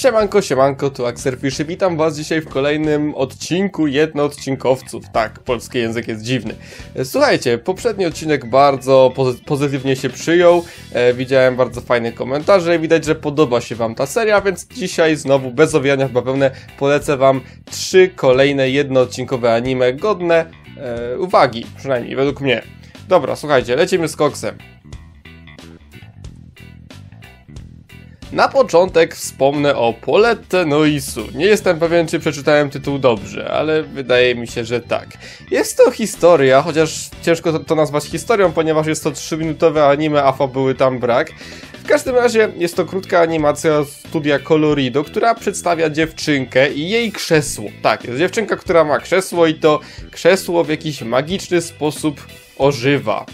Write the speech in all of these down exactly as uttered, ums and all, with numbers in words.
Siemanko, siemanko, tu Axelfish i witam was dzisiaj w kolejnym odcinku jednoodcinkowców. Tak, polski język jest dziwny. Słuchajcie, poprzedni odcinek bardzo pozy pozytywnie się przyjął. E, widziałem bardzo fajne komentarze i widać, że podoba się wam ta seria, więc dzisiaj znowu bez owijania w bawełnę polecę wam trzy kolejne jednoodcinkowe anime godne e, uwagi, przynajmniej według mnie. Dobra, słuchajcie, lecimy z koksem. Na początek wspomnę o Polette Noisu. Nie jestem pewien, czy przeczytałem tytuł dobrze, ale wydaje mi się, że tak. Jest to historia, chociaż ciężko to, to nazwać historią, ponieważ jest to trzyminutowe anime, a fabuły tam brak. W każdym razie jest to krótka animacja studia Colorido, która przedstawia dziewczynkę i jej krzesło. Tak, jest dziewczynka, która ma krzesło i to krzesło w jakiś magiczny sposób ożywa.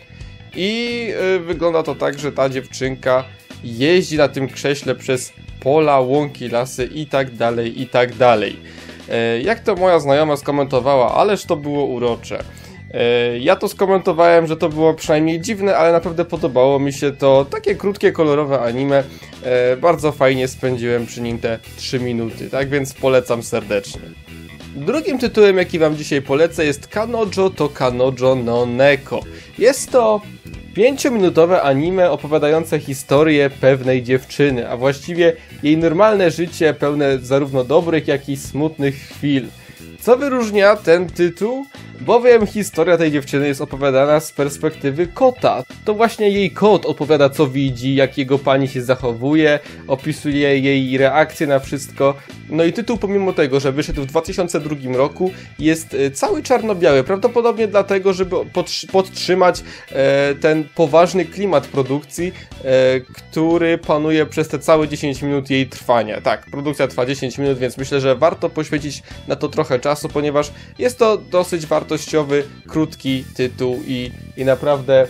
I yy, wygląda to tak, że ta dziewczynka jeździ na tym krześle przez pola, łąki, lasy i tak dalej, i tak dalej. E, jak to moja znajoma skomentowała, ależ to było urocze. E, ja to skomentowałem, że to było przynajmniej dziwne, ale naprawdę podobało mi się to. Takie krótkie, kolorowe anime. E, bardzo fajnie spędziłem przy nim te trzy minuty, tak więc polecam serdecznie. Drugim tytułem, jaki wam dzisiaj polecę, jest Kanojo to Kanojo no Neko. Jest to pięciominutowe anime opowiadające historię pewnej dziewczyny, a właściwie jej normalne życie pełne zarówno dobrych, jak i smutnych chwil. Co wyróżnia ten tytuł? Bowiem historia tej dziewczyny jest opowiadana z perspektywy kota. To właśnie jej kot opowiada, co widzi, jak jego pani się zachowuje, opisuje jej reakcje na wszystko. No i tytuł, pomimo tego, że wyszedł w dwa tysiące drugim roku, jest cały czarno-biały. Prawdopodobnie dlatego, żeby podtrzymać e, ten poważny klimat produkcji, e, który panuje przez te całe dziesięć minut jej trwania. Tak, produkcja trwa dziesięć minut, więc myślę, że warto poświęcić na to trochę czasu, ponieważ jest to dosyć wartościowy, krótki tytuł i, i naprawdę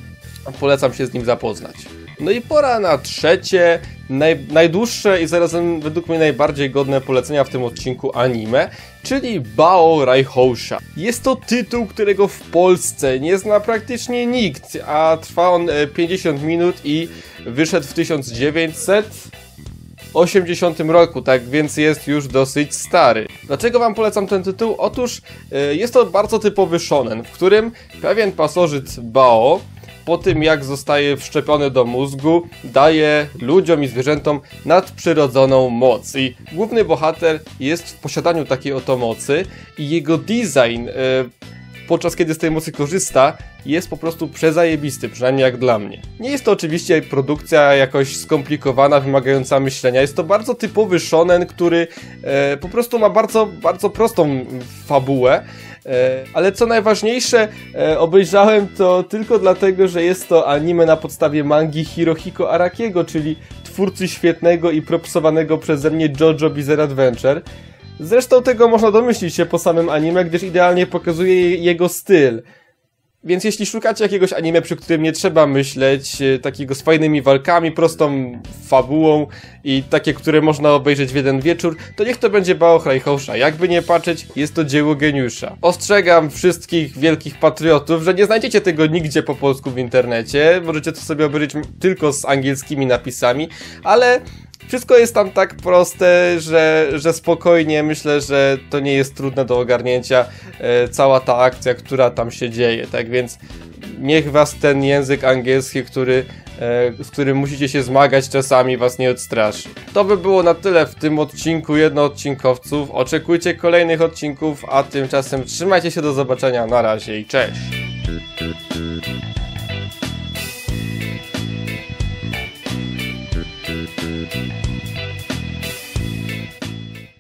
polecam się z nim zapoznać. No i pora na trzecie, naj, najdłuższe i zarazem według mnie najbardziej godne polecenia w tym odcinku anime, czyli Bao Raihousa. Jest to tytuł, którego w Polsce nie zna praktycznie nikt, a trwa on pięćdziesiąt minut i wyszedł w tysiąc dziewięćset osiemdziesiątym roku, tak więc jest już dosyć stary. Dlaczego wam polecam ten tytuł? Otóż yy, jest to bardzo typowy shonen, w którym pewien pasożyt Bao, po tym jak zostaje wszczepiony do mózgu, daje ludziom i zwierzętom nadprzyrodzoną moc. I główny bohater jest w posiadaniu takiej oto mocy i jego design, yy, podczas kiedy z tej mocy korzysta, jest po prostu przezajebisty, przynajmniej jak dla mnie. Nie jest to oczywiście produkcja jakoś skomplikowana, wymagająca myślenia. Jest to bardzo typowy shonen, który e, po prostu ma bardzo, bardzo prostą fabułę. E, ale co najważniejsze, e, obejrzałem to tylko dlatego, że jest to anime na podstawie mangi Hirohiko Arakiego, czyli twórcy świetnego i propsowanego przeze mnie JoJo Bizarre Adventure. Zresztą tego można domyślić się po samym anime, gdyż idealnie pokazuje jego styl. Więc jeśli szukacie jakiegoś anime, przy którym nie trzeba myśleć, takiego z fajnymi walkami, prostą fabułą i takie, które można obejrzeć w jeden wieczór, to niech to będzie Bao Raihousa. Jakby nie patrzeć, jest to dzieło geniusza. Ostrzegam wszystkich wielkich patriotów, że nie znajdziecie tego nigdzie po polsku w internecie. Możecie to sobie obejrzeć tylko z angielskimi napisami, ale wszystko jest tam tak proste, że, że spokojnie myślę, że to nie jest trudne do ogarnięcia, e, cała ta akcja, która tam się dzieje, tak więc niech was ten język angielski, który, e, z którym musicie się zmagać, czasami was nie odstraszy. To by było na tyle w tym odcinku jednoodcinkowców. Oczekujcie kolejnych odcinków, a tymczasem trzymajcie się, do zobaczenia, na razie i cześć!